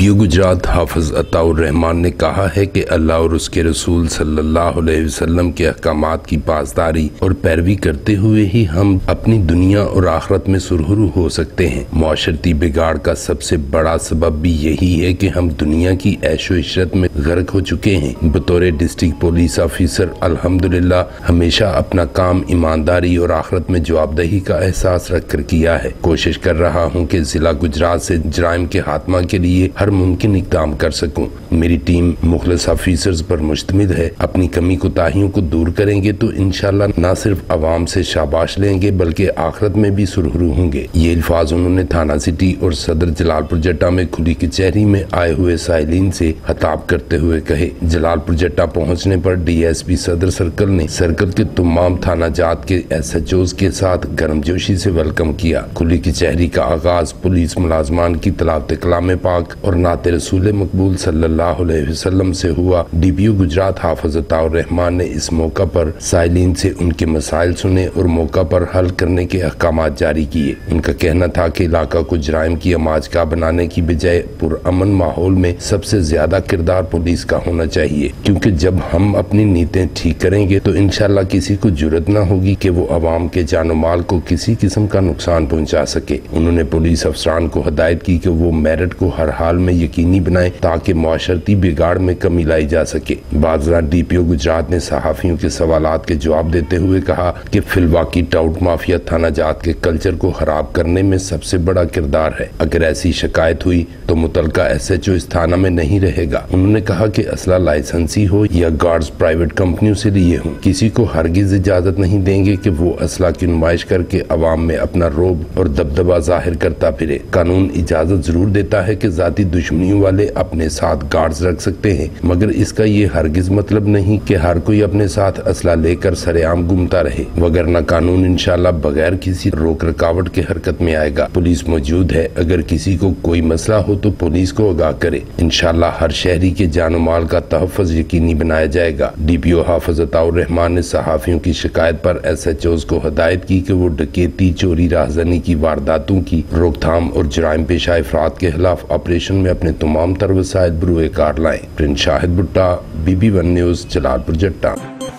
DPO Gujarat हाफिज अताउर रहमान ने कहा है कि अल्लाह और उसके रसूल सल्लल्लाहु अलैहि वसल्लम के अहकामात की पासदारी और पैरवी करते हुए ही हम अपनी दुनिया और आखिरत में सुरखरू हो सकते हैं। माशरती बिगाड़ का सबसे बड़ा सबब भी यही है कि हम दुनिया की ऐशो इशरत में गर्क हो चुके हैं। बतौर डिस्ट्रिक्ट पुलिस ऑफिसर अल्हम्दुलिल्लाह हमेशा अपना काम ईमानदारी और आखिरत में जवाबदेही का एहसास रख कर किया है। कोशिश कर रहा हूँ कि जिला गुजरात से जराइम के खात्मा के लिए हर मुमकिन इक़दाम कर सकूं। मेरी टीम मुखलिस ऑफिसर्स पर मुश्तमिल है। अपनी कमी कोताहियों को दूर करेंगे तो इंशाल्लाह न सिर्फ अवाम से शाबाश लेंगे बल्कि आखिरत में भी सुरखरू होंगे। ये अल्फाज उन्होंने थाना सिटी और सदर जलालपुर जट्टा में खुली कचहरी में आए हुए साइलिन से खिताब करते हुए कहे। जलालपुर जट्टा पहुँचने पर DSP सदर सर्कल ने सर्कल के तमाम थाना जात के SHOs के साथ गर्मजोशी से वेलकम किया। खुली कचहरी का आगाज पुलिस मुलाजमान की तलावत कलाम पाक और नाते रसूल मकबूल सल्लल्लाहु अलैहि वसल्लम से हुआ। DPO गुजरात हाफिज अताउर रहमान ने इस मौका पर साइलिन से उनके मसाइल सुने और मौका पर हल करने के अहकामात जारी किए। उनका कहना था कि इलाका को जराइम की अमाजगाह बनाने की बजाय पुरअमन माहौल में सबसे ज्यादा किरदार पुलिस का होना चाहिए, क्योंकि जब हम अपनी नीयतें ठीक करेंगे तो इंशाल्लाह किसी को जुर्रत न होगी कि वो अवाम के जानो माल को किसी किस्म का नुकसान पहुंचा सके। उन्होंने पुलिस अफसरान को हदायत की कि वो मेरिट को हर हाल में यकीनी बनाए ताकि माशरती बिगाड़ में कमी लाई जा सके। बाज़ार DPO गुजरात ने सहाफियों के सवालात के जवाब देते हुए कहा कि फिलवाकी टाउट माफिया थाना जात के कल्चर को खराब करने में सबसे बड़ा किरदार है। अगर ऐसी शिकायत हुई तो मुतलका SHO इस थाना में नहीं रहेगा। उन्होंने कहा कि असला लाइसेंसी हो या गार्ड्स प्राइवेट कंपनियों से लिए हों, किसी को हरगिज इजाजत नहीं देंगे कि वो असला की नुमाइश करके अवाम में अपना रोब और दबदबा जाहिर करता फिरे। कानून इजाजत जरूर देता है कि जाती दुश्मनियों वाले अपने साथ गार्ड्स रख सकते हैं, मगर इसका ये हरगिज मतलब नहीं कि हर कोई अपने साथ असला लेकर सरेआम घूमता रहे, वगरना कानून इंशाल्लाह बगैर किसी रोक रुकावट के हरकत में आएगा। पुलिस मौजूद है, अगर किसी को कोई मसला हो तो पुलिस को आगाह करे। इंशाल्लाह हर शहरी के जानो माल का तहफ़्फ़ुज़ यकीनी बनाया जाएगा। DPO हाफिज अताउर रहमान ने सहाफियों की शिकायत पर SHOs को हदायत की कि वो डकैती, चोरी, राहज़नी की वारदातों की रोकथाम और जराइम पेशा अफराद के खिलाफ ऑपरेशन में अपने तमाम तर वसाइल बरूए कार लाएं। Prince Shahid Bhutta, BB1 news, Jalalpur जट्टा।